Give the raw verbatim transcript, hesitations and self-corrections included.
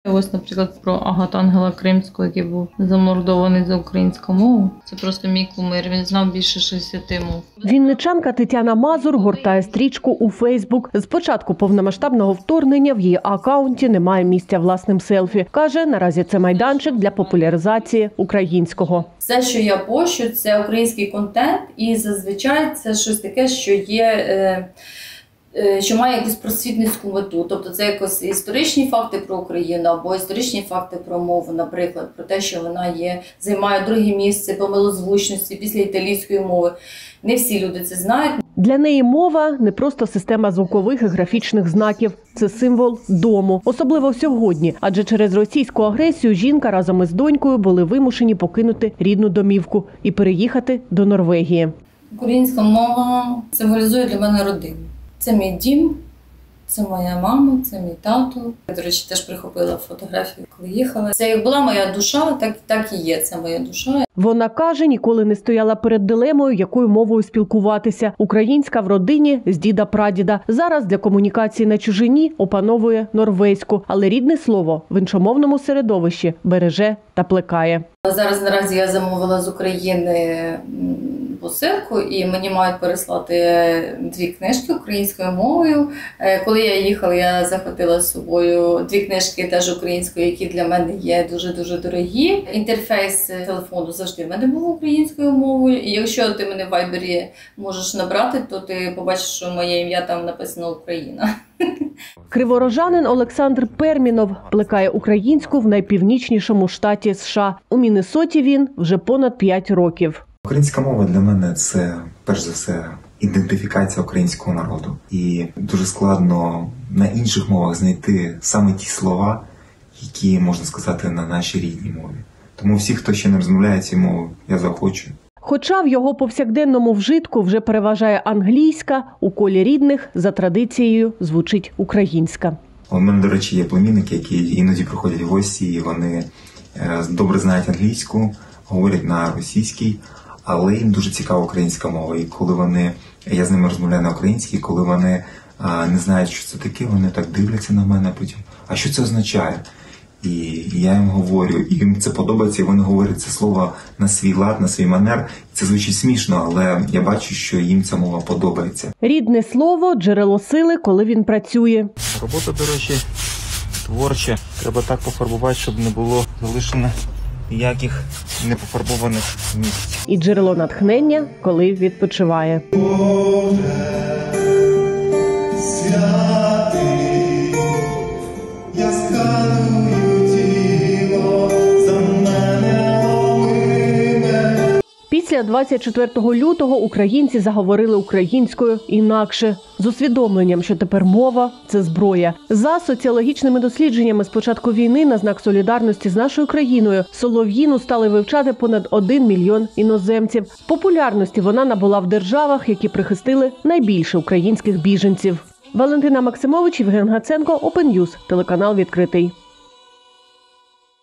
Ось, наприклад, про Агатангела Кримського, який був замордований за українську мову. Це просто мій кумир, він знав більше шістдесят мов. Вінничанка Тетяна Мазур гортає стрічку у Фейсбук. З початку повномасштабного вторгнення в її акаунті немає місця власним селфі. Каже, наразі це майданчик для популяризації українського. Все, що я пощу, це український контент, і зазвичай це щось таке, що є... Е... що має якусь просвітницьку мету. Тобто це якось історичні факти про Україну або історичні факти про мову, наприклад, про те, що вона є, займає друге місце по милозвучності після італійської мови. Не всі люди це знають. Для неї мова – не просто система звукових і графічних знаків. Це символ дому. Особливо сьогодні. Адже через російську агресію жінка разом із донькою були вимушені покинути рідну домівку і переїхати до Норвегії. Українська мова символізує для мене родину. Це мій дім, це моя мама, це мій тато. Я, до речі, теж прихопила фотографію, коли їхала. Це як була моя душа, так, так і є, це моя душа. Вона каже, ніколи не стояла перед дилемою, якою мовою спілкуватися. Українська в родині з діда-прадіда. Зараз для комунікації на чужині опановує норвезьку. Але рідне слово в іншомовному середовищі береже та плекає. Зараз наразі я замовила з України посилку, і мені мають переслати дві книжки українською мовою. Коли я їхала, я захопила з собою дві книжки теж українською, які для мене є дуже-дуже дорогі. Інтерфейс телефону завжди в мене був українською мовою. І якщо ти мене в Вайбері можеш набрати, то ти побачиш, що моє ім'я там написано «Україна». Криворожанин Олександр Пермінов плекає українську в найпівнічнішому штаті США. У Міннесоті він вже понад п'ять років. Українська мова для мене – це, перш за все, ідентифікація українського народу. І дуже складно на інших мовах знайти саме ті слова, які можна сказати на нашій рідній мові. Тому всі, хто ще не розмовляє цією мовою, я захочу. Хоча в його повсякденному вжитку вже переважає англійська, у колі рідних за традицією звучить українська. У мене, до речі, є племінники, які іноді приходять в гості, і вони добре знають англійську, говорять на російській, але їм дуже цікава українська мова. І коли вони, я з ними розмовляю на українській, коли вони а, не знають, що це таке, вони так дивляться на мене потім. А що це означає? І я їм говорю, і їм це подобається, і вони говорять це слово на свій лад, на свій манер. Це звучить смішно, але я бачу, що їм ця мова подобається. Рідне слово – джерело сили, коли він працює. Робота, до речі, творча. Треба так пофарбувати, щоб не було залишено ніяких непофарбованих місць. І джерело натхнення, коли відпочиває. Після двадцять четвертого лютого українці заговорили українською інакше, з усвідомленням, що тепер мова – це зброя. За соціологічними дослідженнями з початку війни на знак солідарності з нашою країною солов'їну стали вивчати понад один мільйон іноземців. Популярності вона набула в державах, які прихистили найбільше українських біженців. Валентина Максимович, Євген Гаценко, Open News, телеканал «Відкритий».